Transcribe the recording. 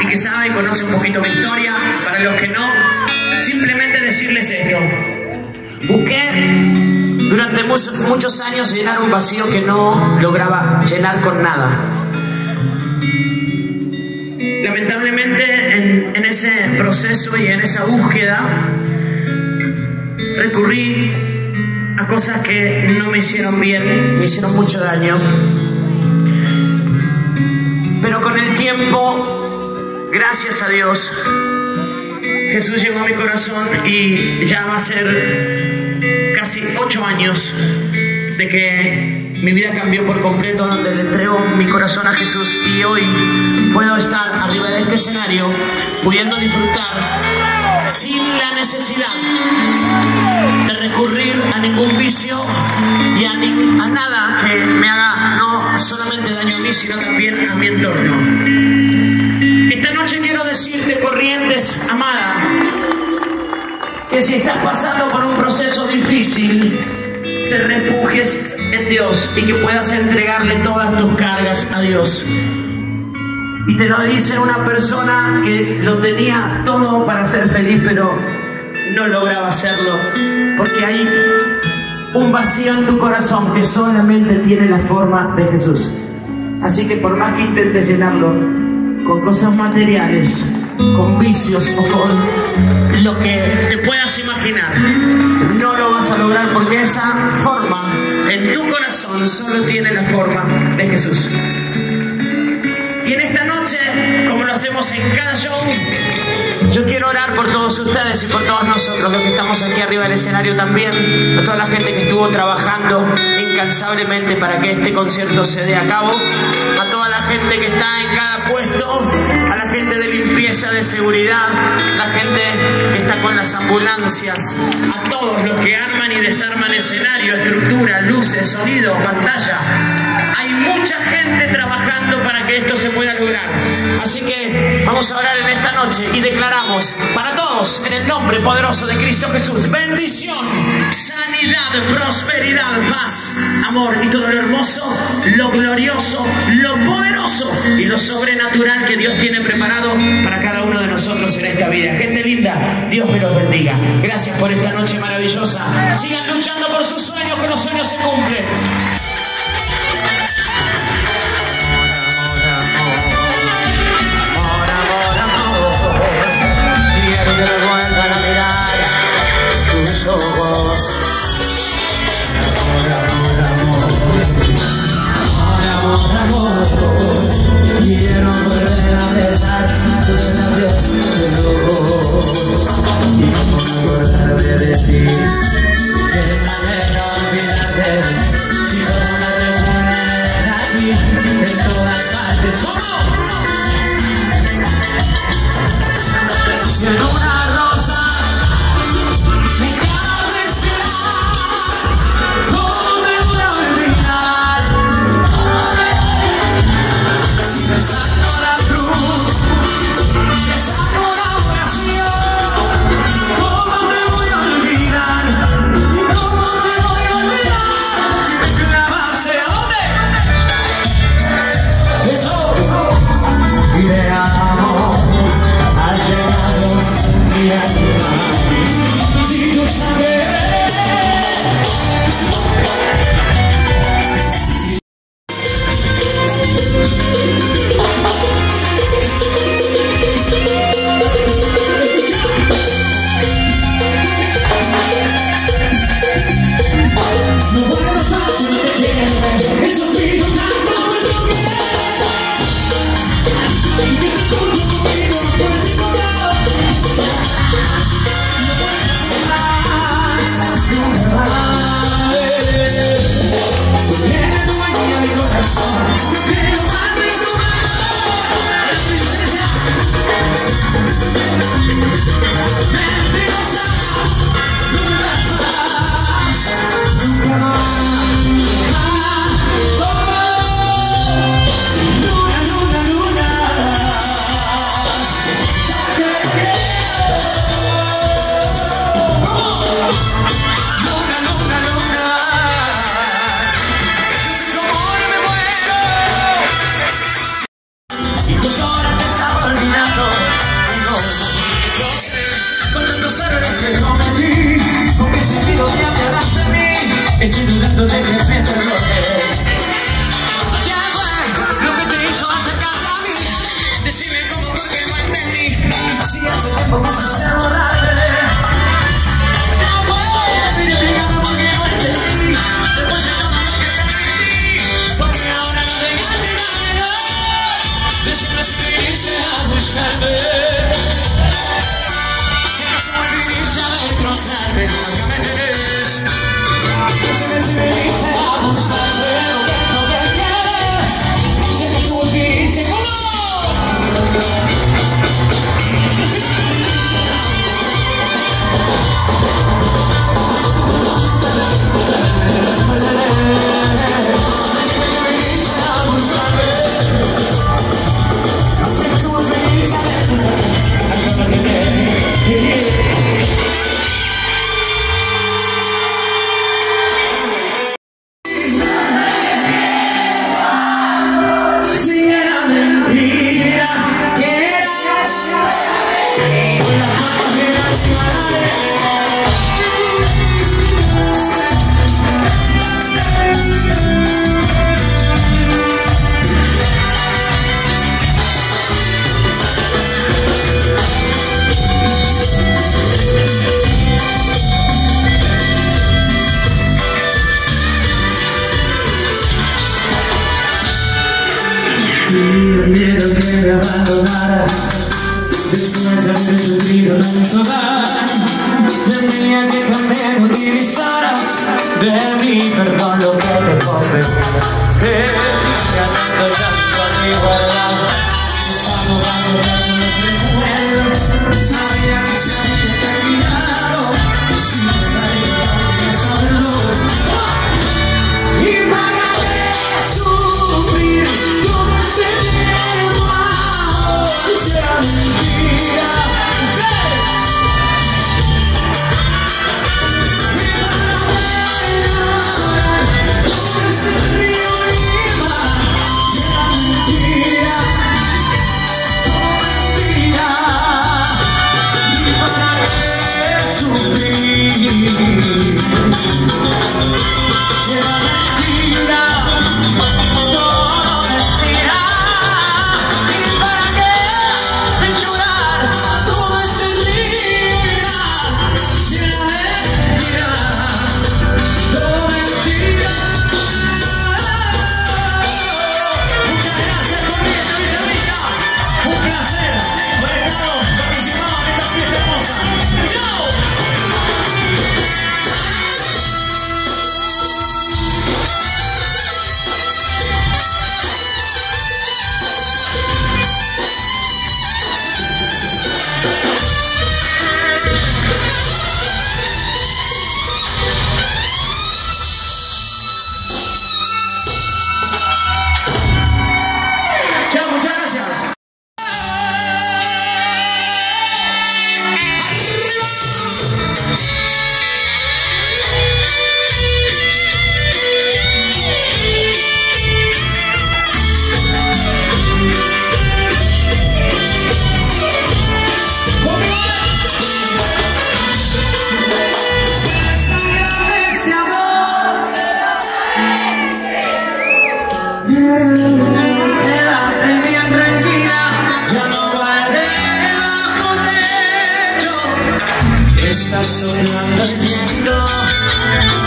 que sabe y conoce un poquito mi historia. Para los que no, simplemente decirles esto. Busqué durante muchos años llenar un vacío que no lograba llenar con nada. Lamentablemente en ese proceso y en esa búsqueda recurrí a cosas que no me hicieron bien, me hicieron mucho daño. Pero con el tiempo, gracias a Dios, Jesús llegó a mi corazón y ya va a ser casi 8 años de que mi vida cambió por completo, donde le entrego mi corazón a Jesús, y hoy puedo estar arriba de este escenario pudiendo disfrutar sin la necesidad de recurrir a ningún vicio y a nada que me haga no solamente daño a mí, sino también a mi entorno. Esta noche quiero decirte, Corrientes amada, que si estás pasando por un proceso difícil, te refugies en Dios y que puedas entregarle todas tus cargas a Dios. Y te lo dice una persona que lo tenía todo para ser feliz, pero no lograba hacerlo, porque hay un vacío en tu corazón que solamente tiene la forma de Jesús. Así que por más que intentes llenarlo con cosas materiales, con vicios o con lo que te puedas imaginar, no lo vas a lograr, porque esa forma en tu corazón solo tiene la forma de Jesús. Y en esta noche, como lo hacemos en cada show, yo quiero orar por todos ustedes y por todos nosotros, los que estamos aquí arriba del escenario también, por toda la gente que estuvo trabajando incansablemente para que este concierto se dé a cabo, a toda la gente que está en cada puesto, a la gente de limpieza, de seguridad, la gente que está con las ambulancias, a todos los que arman y desarman escenario, estructura, luces, sonido, pantalla. Hay mucha gente trabajando para que esto se pueda lograr. Así que vamos a orar en esta noche y declaramos para todos, en el nombre poderoso de Cristo Jesús, bendición, sanidad, prosperidad, paz, amor y todo lo hermoso, lo glorioso, lo poderoso y lo sobrenatural que Dios tiene preparado para cada uno de nosotros en esta vida. Gente linda, Dios me los bendiga. Gracias por esta noche maravillosa. Sigan luchando por sus sueños, que los sueños se cumplen. Que me vuelvan a mirar tus ojos. Amor, amor, quiero volver a besar tus labios de luz y no acordarme de ti. De manera olvidarte, si no me reúnen aquí en todas partes. Si en una rosa me queda respirar, ¿cómo me voy a olvidar? Si me saco la cruz, me saco la oración, ¿cómo me voy a olvidar? ¿Cómo me voy a olvidar? Si me clavaste, ¿a dónde? Eso, y me amo. Si hace tiempo que se borrarme, no puedes ir explicando por qué no entendí. Después de todo lo que te pedí, porque ahora no dejaste nada. Decime si viniste a buscarme. Si no viniste a destrozarme, acá me tenés. Decime si viniste a buscarme. Lo que quieres. Si no viniste, ¿cómo? Tenía miedo que me abandonaras después de haber sufrido tanto daño. Tenía que también utilizaras de mi perdón lo que te convenía. Tenía tanto llanto a mi guardado, estamos dando los recuerdos. Sabía que se había terminado, sin embargo solo. Y para qué sufrir todo este tiempo, será mentira. Quédate bien tranquila, ya no guardé bajo techo. Estás soñando el viento.